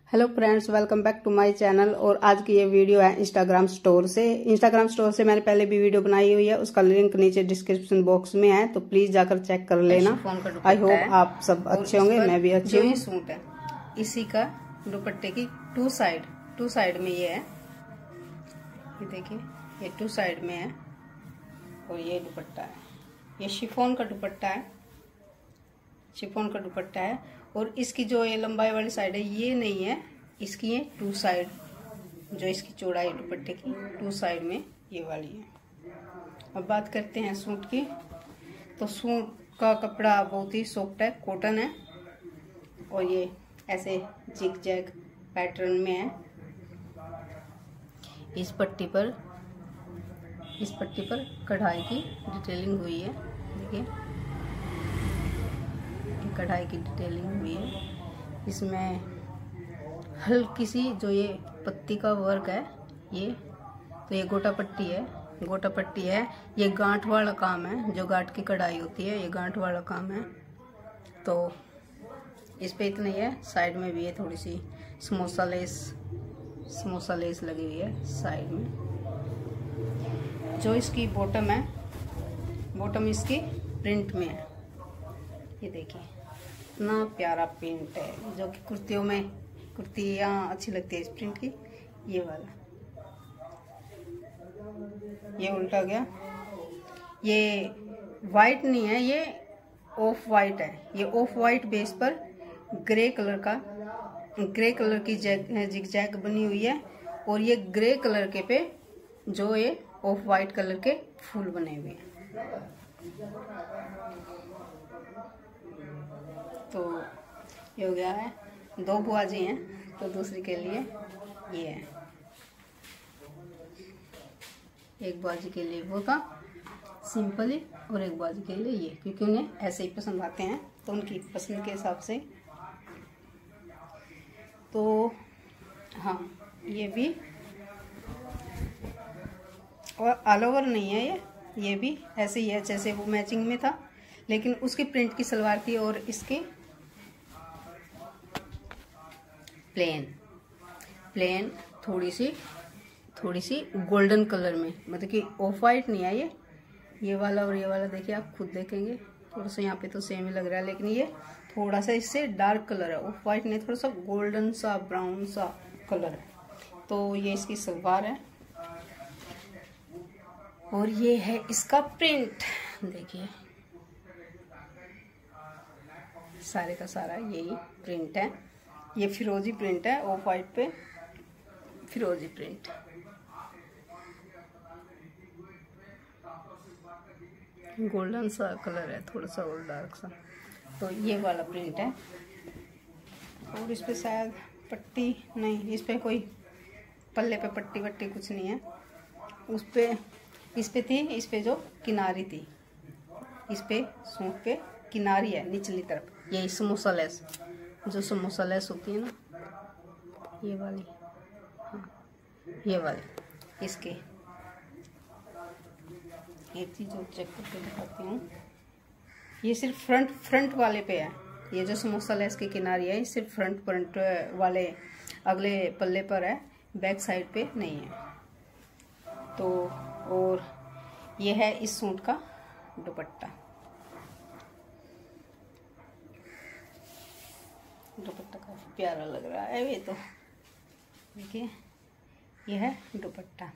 Hello friends, welcome back to my channel. और आज की ये वीडियो है इंस्टाग्राम स्टोर से मैंने पहले भी वीडियो बनाई हुई है, उसका लिंक नीचे डिस्क्रिप्शन बॉक्स में है, तो प्लीज जाकर चेक कर लेना। आई होप आप सब अच्छे होंगे, मैं भी अच्छी हूँ। सूट है इसी का दुपट्टे की टू साइड में ये है, ये देखिए, ये टू साइड में है और ये दुपट्टा है। ये शिफॉन का दुपट्टा है, और इसकी जो ये लंबाई वाली साइड है ये नहीं है, इसकी ये टू साइड, जो इसकी चौड़ाई दुपट्टे की टू साइड में ये वाली है। अब बात करते हैं सूट की। तो सूट का कपड़ा बहुत ही सॉफ्ट है, कॉटन है, और ये ऐसे जिग जैग पैटर्न में है। इस पट्टी पर कढ़ाई की डिटेलिंग हुई है, देखिए कढ़ाई की डिटेलिंग हुई है। इसमें हल्की सी जो ये पत्ती का वर्क है, ये तो ये गोटा पट्टी है। ये गांठ वाला काम है, जो गांठ की कढ़ाई होती है, ये गांठ वाला काम है। तो इस पे इतना ही है। साइड में भी है थोड़ी सी समोसा लेस लगी हुई है साइड में। जो इसकी बॉटम है, बॉटम इसकी प्रिंट में है, ये देखिए इतना प्यारा प्रिंट है, जो कि कुर्तियाँ अच्छी लगती है इस प्रिंट की। ये वाला ये उल्टा गया, ये वाइट नहीं है, ये ऑफ वाइट है। ये ऑफ वाइट बेस पर ग्रे कलर की जिग जैग बनी हुई है, और ये ग्रे कलर के पे जो ये ऑफ वाइट कलर के फूल बने हुए हैं। तो ये हो गया है। दो बुआजी हैं, तो दूसरी के लिए ये है। एक बुआजी के लिए वो था सिंपली, और एक बुआजी के लिए ये, क्योंकि उन्हें ऐसे ही पसंद आते हैं, तो उनकी पसंद के हिसाब से। तो हाँ, ये भी, और ऑल ओवर नहीं है ये भी ऐसे ही है जैसे वो मैचिंग में था, लेकिन उसकी प्रिंट की सलवार थी और इसकी प्लेन थोड़ी सी गोल्डन कलर में, मतलब कि ऑफ वाइट नहीं है ये वाला, और ये वाला देखिए, आप खुद देखेंगे थोड़ा सा यहाँ पे तो सेम ही लग रहा है, लेकिन ये थोड़ा सा इससे डार्क कलर है, ऑफ वाइट नहीं, थोड़ा सा गोल्डन सा ब्राउन सा कलर है। तो ये इसकी सलवार है, और ये है इसका प्रिंट, देखिए सारे का सारा यही प्रिंट है। ये फिरोजी प्रिंट है, ऑफ वाइट पे फिरोजी प्रिंट। गोल्डन सा कलर है, थोड़ा सा और डार्क सा। तो ये वाला प्रिंट है, और इस पे शायद पट्टी नहीं, इस पे कोई पल्ले पे पट्टी वट्टी कुछ नहीं है। इस पे थी, इस पे जो किनारी थी, इस पे सूट पे किनारी है निचली तरफ, यही समोसा लेस, जो समोसा लेस होती है ना, ये वाली, हाँ ये वाली। इसके एक चीज और चेक करके दिखाती हूँ, ये सिर्फ फ्रंट वाले पे है। ये जो समोसा लेस की किनारी है, ये सिर्फ फ्रंट वाले अगले पल्ले पर है, बैक साइड पे नहीं है। तो और ये है इस सूट का दुपट्टा काफी प्यारा लग रहा है ये, तो देखिए ये है दुपट्टा।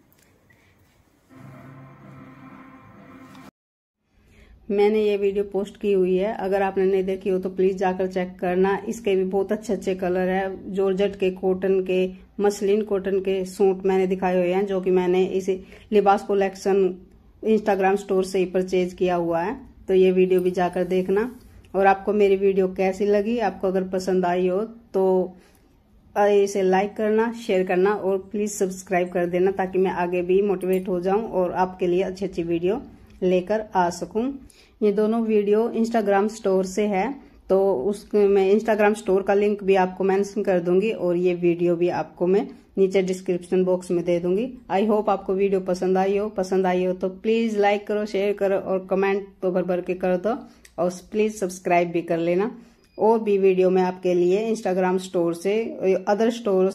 मैंने ये वीडियो पोस्ट की हुई है, अगर आपने नहीं देखी हो तो प्लीज जाकर चेक करना। इसके भी बहुत अच्छे कलर है, जॉर्जेट के, कॉटन के, मसलिन कॉटन के सूट मैंने दिखाए हुए हैं, जो कि मैंने इस लिबास कलेक्शन इंस्टाग्राम स्टोर से ही परचेज किया हुआ है। तो ये वीडियो भी जाकर देखना। और आपको मेरी वीडियो कैसी लगी, आपको अगर पसंद आई हो तो इसे लाइक करना, शेयर करना, और प्लीज सब्सक्राइब कर देना, ताकि मैं आगे भी मोटिवेट हो जाऊं और आपके लिए अच्छी वीडियो लेकर आ सकूं। ये दोनों वीडियो इंस्टाग्राम स्टोर से है, तो उसमें मैं इंस्टाग्राम स्टोर का लिंक भी आपको मेंशन कर दूंगी, और ये वीडियो भी आपको मैं नीचे डिस्क्रिप्शन बॉक्स में दे दूंगी। आई होप आपको वीडियो पसंद आई हो तो प्लीज लाइक करो, शेयर करो, और कमेंट तो भर भर के कर दो, और प्लीज सब्सक्राइब भी कर लेना। और भी वीडियो मैं आपके लिए इंस्टाग्राम स्टोर से, अदर स्टोर